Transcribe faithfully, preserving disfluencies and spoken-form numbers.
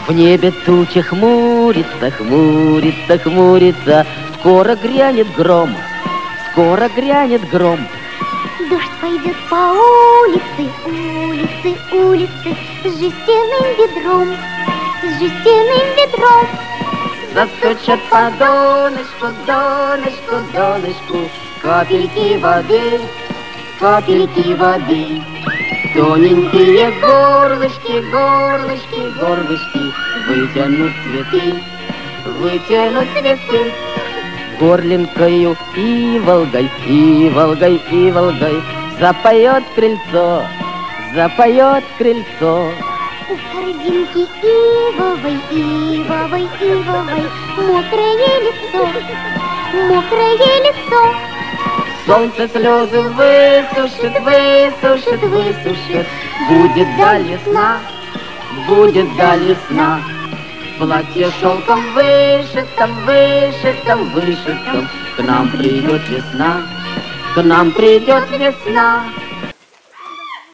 В небе тучи хмурится, хмурится, хмурится. Скоро грянет гром, скоро грянет гром. Дождь пойдет по улице, улице, улице, с жестяным ведром, с жестяным ведром. Застучат по донышку, донышку, донышку капельки воды, капельки воды. Тоненькие горлышки, горлышки, горлышки вытянут цветы, вытянут цветы. Горлинкою и волгой, и волгой, и волгой запоет крыльцо, запоет крыльцо. У корзинки ивовой, ивовой, ивовой мокрое лицо, мокрое лицо. Солнце слезы высушит, высушит, высушит. Будет да весна, будет да весна. Платье шелком вышитом, вышитом, вышитом. К нам придет весна, к нам придет весна.